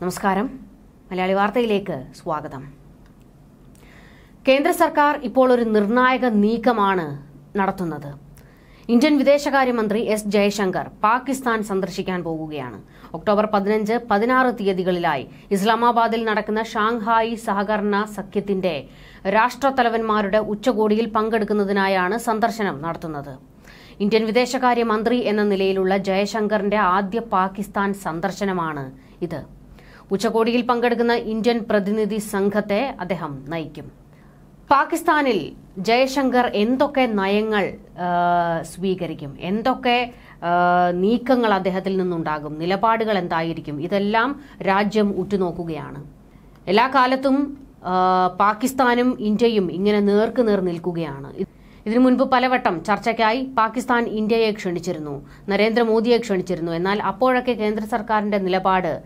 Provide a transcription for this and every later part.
നമസ്കാരം. മലയാളി വാർത്തയിലേക്ക് സ്വാഗതം. കേന്ദ്ര സർക്കാർ ഇപ്പോൾ ഒരു നിർണായക നീക്കമാണ് നടത്തുന്നത്. ഇന്ത്യൻ വിദേശകാര്യമന്ത്രി എസ് ജയശങ്കർ പാകിസ്ഥാൻ സന്ദർശിക്കാൻ പോകുകയാണ്. ഒക്ടോബർ 15, 16 തീയതികളിലായി ഇസ്ലാമാബാദിൽ നടക്കുന്ന ഷാങ്ഹായി സഹകരണ സഖ്യത്തിന്റെ രാഷ്ട്രത്തലവന്മാരുടെ ഉച്ചകോടിയിൽ പങ്കെടുക്കുന്നതിനായാണ് സന്ദർശനം നടത്തുന്നത്. ഇന്ത്യൻ വിദേശകാര്യമന്ത്രി എന്ന നിലയിലുള്ള ജയശങ്കറിന്റെ ആദ്യ പാകിസ്ഥാൻ സന്ദർശനമാണ് ഇത്. ഉച്ചകോടിയിൽ പങ്കെടുക്കുന്ന ഇന്ത്യൻ പ്രതിനിധി സംഘത്തെ അദ്ദേഹം നയിക്കും. പാകിസ്ഥാനിൽ ജയശങ്കർ എന്തൊക്കെ നയങ്ങൾ സ്വീകരിക്കും, എന്തൊക്കെ നീക്കങ്ങൾ അദ്ദേഹത്തിൽ നിന്നുണ്ടാകും, നിലപാടുകൾ എന്തായിരിക്കും, ഇതെല്ലാം രാജ്യം ഉറ്റുനോക്കുകയാണ്. എല്ലാ കാലത്തും പാകിസ്ഥാനും ഇന്ത്യയും ഇങ്ങനെ നേർക്കുനേർ നിൽക്കുകയാണ്. ഇതിനു മുൻപ് പലവട്ടം ചർച്ചയ്ക്കായി പാകിസ്ഥാൻ ഇന്ത്യയെ ക്ഷണിച്ചിരുന്നു, നരേന്ദ്രമോദിയെ ക്ഷണിച്ചിരുന്നു. എന്നാൽ അപ്പോഴൊക്കെ കേന്ദ്ര സർക്കാരിന്റെ നിലപാട്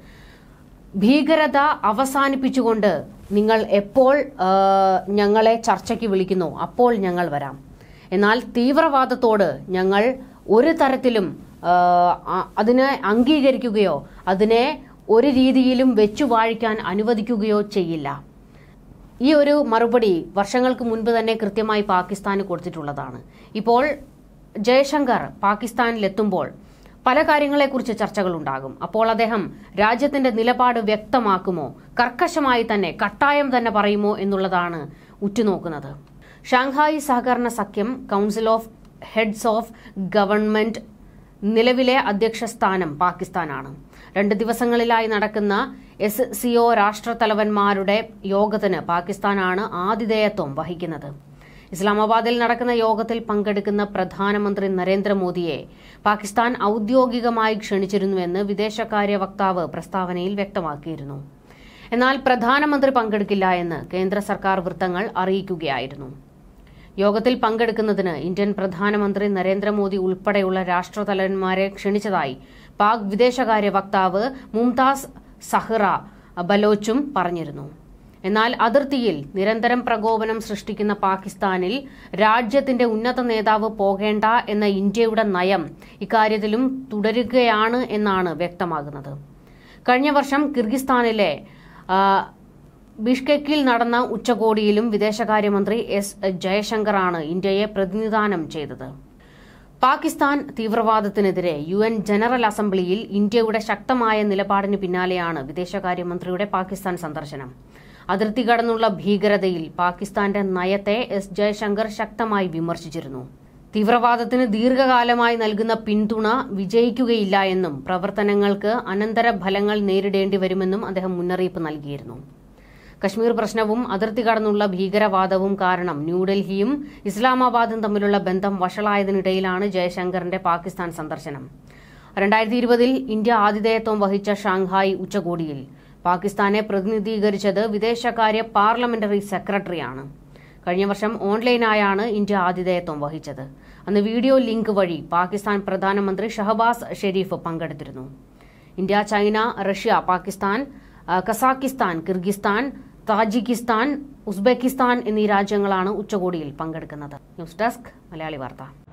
ഭീകരത അവസാനിപ്പിച്ചുകൊണ്ട് നിങ്ങൾ എപ്പോൾ ഞങ്ങളെ ചർച്ചയ്ക്ക് വിളിക്കുന്നോ അപ്പോൾ ഞങ്ങൾ വരാം, എന്നാൽ തീവ്രവാദത്തോട് ഞങ്ങൾ ഒരു തരത്തിലും അതിനെ അംഗീകരിക്കുകയോ അതിനെ ഒരു രീതിയിലും വെച്ചു വാഴിക്കാൻ അനുവദിക്കുകയോ ചെയ്യില്ല. ഈ ഒരു മറുപടി വർഷങ്ങൾക്ക് മുൻപ് തന്നെ കൃത്യമായി പാകിസ്ഥാന് കൊടുത്തിട്ടുള്ളതാണ്. ഇപ്പോൾ ജയശങ്കർ പാകിസ്ഥാനിലെത്തുമ്പോൾ പല കാര്യങ്ങളെക്കുറിച്ച് ചർച്ചകളുണ്ടാകും. അപ്പോൾ അദ്ദേഹം രാജ്യത്തിന്റെ നിലപാട് വ്യക്തമാക്കുമോ, കർക്കശമായി തന്നെ കട്ടായം തന്നെ പറയുമോ എന്നുള്ളതാണ് ഉറ്റുനോക്കുന്നത്. ഷാങ്ഹായി സഹകരണ സഖ്യം council of heads of government നിലവിലെ അധ്യക്ഷ സ്ഥാനം പാകിസ്ഥാനാണ്. 2 ദിവസങ്ങളിലായി നടക്കുന്ന SCO രാഷ്ട്രത്തലവന്മാരുടെ യോഗത്തിന് പാകിസ്ഥാനാണ് ആതിഥേയത്വം വഹിക്കുന്നത്. ഇസ്ലാമാബാദിൽ നടക്കുന്ന യോഗത്തിൽ പങ്കെടുക്കുന്ന പ്രധാനമന്ത്രി നരേന്ദ്രമോദിയെ പാകിസ്ഥാൻ ഔദ്യോഗികമായി ക്ഷണിച്ചിരുന്നുവെന്ന് വിദേശകാര്യ വക്താവ് പ്രസ്താവനയിൽ വ്യക്തമാക്കിയിരുന്നു. എന്നാൽ പ്രധാനമന്ത്രി പങ്കെടുക്കില്ല എന്ന് കേന്ദ്ര സർക്കാർ വൃത്തങ്ങൾ അറിയിക്കുകയായിരുന്നു. യോഗത്തിൽ പങ്കെടുക്കുന്നതിന് ഇന്ത്യൻ പ്രധാനമന്ത്രി നരേന്ദ്രമോദി ഉൾപ്പെടെയുള്ള രാഷ്ട്രതലവന്മാരെ ക്ഷണിച്ചതായി പാക് വിദേശകാര്യ വക്താവ് മുംതാസ് സഹ്റ ബലോച്ചും പറഞ്ഞിരുന്നു. എന്നാൽ അതിർത്തിയിൽ നിരന്തരം പ്രകോപനം സൃഷ്ടിക്കുന്ന പാകിസ്ഥാനിൽ രാജ്യത്തിന്റെ ഉന്നത നേതാവ് പോകേണ്ട എന്ന ഇന്ത്യയുടെ നയം ഇക്കാര്യത്തിലും തുടരുകയാണ് എന്നാണ് വ്യക്തമാകുന്നത്. കഴിഞ്ഞ വർഷം കിർഗിസ്ഥാനിലെ ബിഷ്കെക്കിൽ നടന്ന ഉച്ചകോടിയിലും വിദേശകാര്യമന്ത്രി എസ് ജയശങ്കറാണ് ഇന്ത്യയെ പ്രതിനിധാനം ചെയ്തത്. പാകിസ്ഥാൻ തീവ്രവാദത്തിനെതിരെ UN ജനറൽ അസംബ്ലിയിൽ ഇന്ത്യയുടെ ശക്തമായ നിലപാടിന് പിന്നാലെയാണ് വിദേശകാര്യമന്ത്രിയുടെ പാകിസ്ഥാൻ സന്ദർശനം. അതിർത്തി കടന്നുള്ള ഭീകരതയിൽ പാകിസ്ഥാന്റെ നയത്തെ എസ് ജയശങ്കർ ശക്തമായി വിമർശിച്ചിരുന്നു. തീവ്രവാദത്തിന് ദീർഘകാലമായി നൽകുന്ന പിന്തുണ വിജയിക്കുകയില്ല എന്നും പ്രവർത്തനങ്ങൾക്ക് അനന്തരഫലങ്ങൾ നേരിടേണ്ടി വരുമെന്നും അദ്ദേഹം മുന്നറിയിപ്പ് നൽകിയിരുന്നു. കശ്മീർ പ്രശ്നവും അതിർത്തി കടന്നുള്ള ഭീകരവാദവും കാരണം ന്യൂഡൽഹിയും ഇസ്ലാമാബാദും തമ്മിലുള്ള ബന്ധം വഷളായതിനിടയിലാണ് ജയശങ്കറിന്റെ പാകിസ്ഥാൻ സന്ദർശനം. 2020 ഇന്ത്യ ആതിഥേയത്വം വഹിച്ച ഷാങ്ഹായി ഉച്ചകോടിയിൽ പാകിസ്ഥാനെ പ്രതിനിധീകരിച്ചത് വിദേശകാര്യ പാർലമെന്ററി സെക്രട്ടറിയാണ്. കഴിഞ്ഞ വർഷം ഓൺലൈനായാണ് ഇന്ത്യ ആതിഥേയത്വം വഹിച്ചത്. അന്ന് വീഡിയോ ലിങ്ക് വഴി പാകിസ്ഥാൻ പ്രധാനമന്ത്രി ഷഹബാസ് ഷെരീഫ് പങ്കെടുത്തിരുന്നു. India, China, Russia, Pakistan, Kazakhstan, Kyrgyzstan, Tajikistan, Uzbekistan എന്നീ രാജ്യങ്ങളാണ് ഉച്ചകോടിയിൽ പങ്കെടുക്കുന്നത്. ന്യൂസ് ഡെസ്ക് മലയാളി വാർത്ത.